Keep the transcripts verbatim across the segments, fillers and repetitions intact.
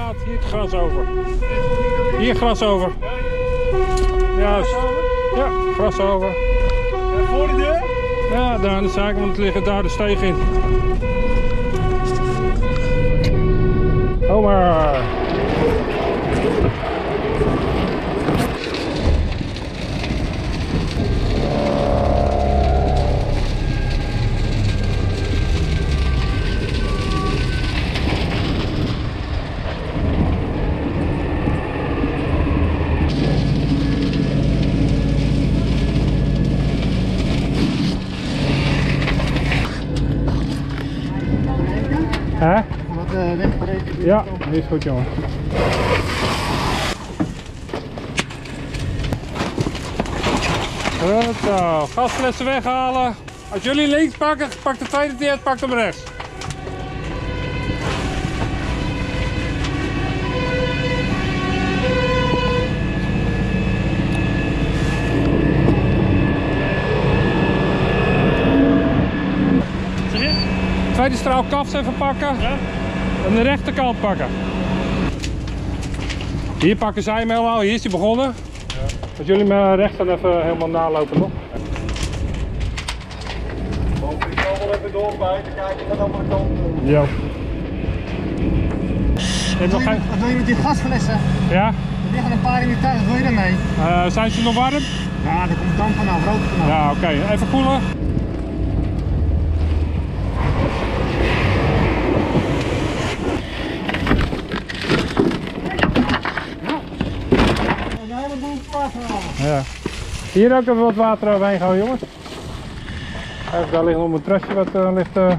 gaat hier het gras over. Hier gras over. Juist. Ja, gras over. En voor de deur? Ja, daar aan de zaak, want het liggen daar de steeg in. Kom maar. Hè? Wat uh, weggereden. Ja, is goed jongen. Zo, gasflessen weghalen. Als jullie links pakken, pak de tweede die het, pak hem rechts. Tweede straal kafs even pakken. Ja? En de rechterkant pakken. Hier pakken zij hem helemaal, hier is hij begonnen. Ja. Als jullie me rechts dan even helemaal nalopen nog. Ik zal wel even doorbijten, kijken wat andere kant. Ja. Wat doe, je, wat doe je met die gasflessen? Ja? Er liggen een paar in de tuin, wat doe je ermee? Uh, zijn ze nog warm? Ja, er komt damp vanaf, rook vanaf. Ja, oké. Okay. Even koelen. Ja. Hier ook even wat water overheen gaan, jongens. Even, daar ligt nog een trasje wat uh, ligt. Uh...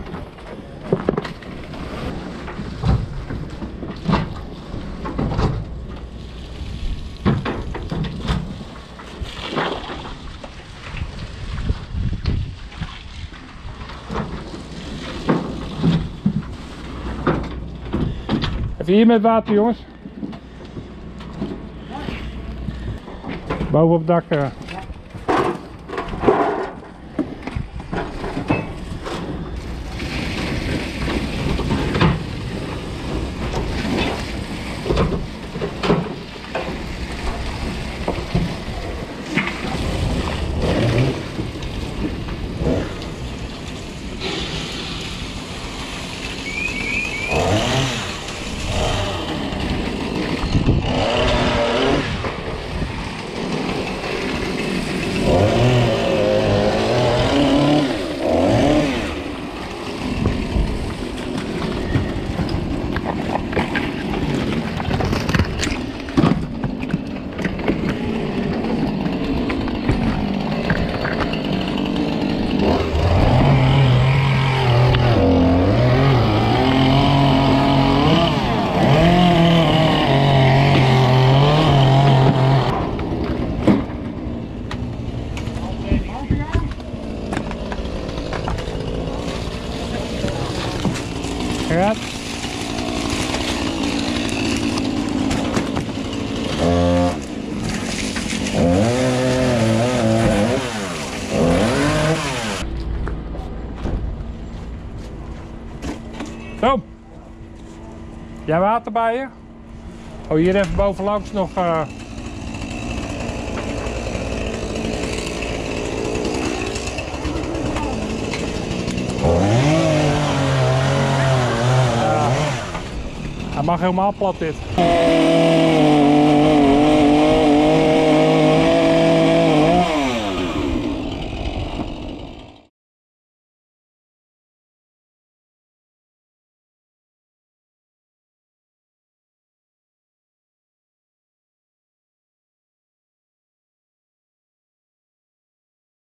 Even hier met water, jongens. Boven op het dak. Uh. Gaat. Zo. Jij water bij je? Oh, hier even bovenlangs nog. Uh... Hij mag helemaal plat dit.